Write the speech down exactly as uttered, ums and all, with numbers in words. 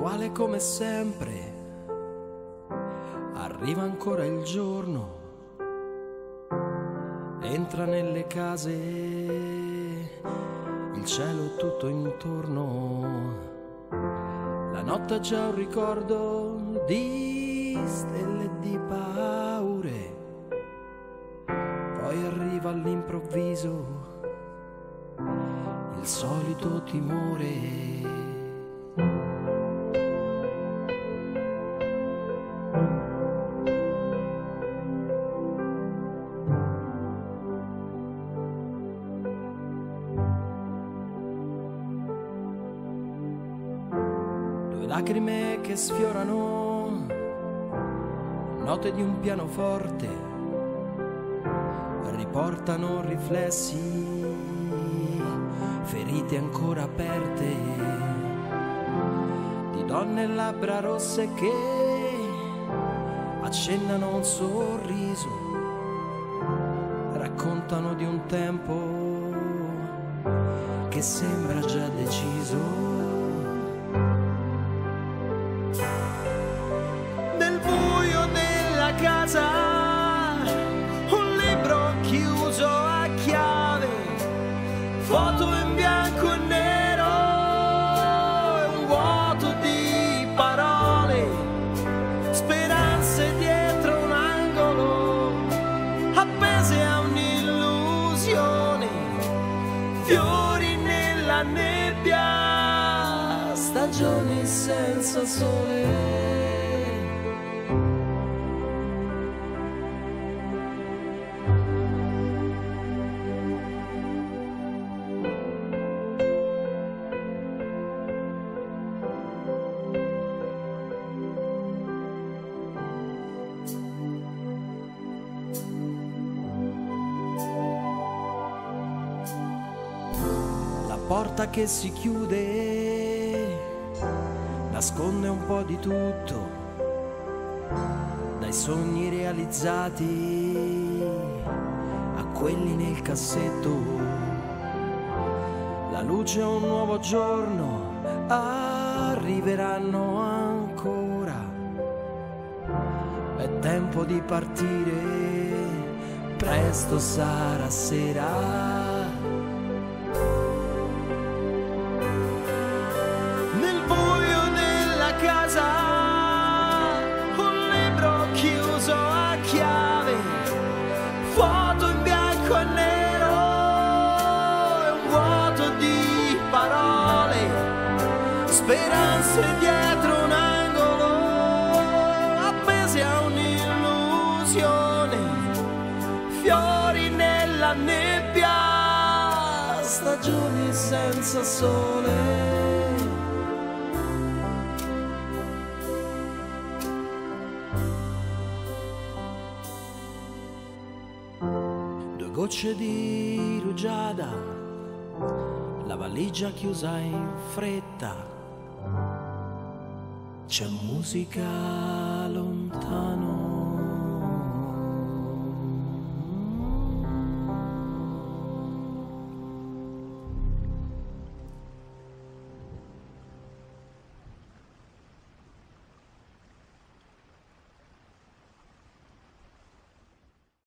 uguale come sempre. Arriva ancora il giorno, entra nelle case, il cielo è tutto intorno. La notte ha già un ricordo di stelle e di paure. Poi arriva all'improvviso il solito timore. Due lacrime che sfiorano note di un pianoforte, riportano riflessi, ferite ancora aperte, di donne e labbra rosse che accennano un sorriso, raccontano di un tempo che sembra già deciso. Nel buio della casa un libro chiuso a chiave, foto in bianco e nero e un vuoto di parole, speranze dietro un angolo, appese a un'illusione, fiori nella nebbia, stagioni senza sole. Porta che si chiude nasconde un po' di tutto, dai sogni realizzati a quelli nel cassetto. La luce è un nuovo giorno, arriveranno ancora, è tempo di partire, presto sarà sera. Foto in bianco e nero e un vuoto di parole, speranze dietro un angolo, appese a un'illusione, fiori nella nebbia, stagioni senza sole. Gocce di rugiada, la valigia chiusa in fretta, c'è musica lontano.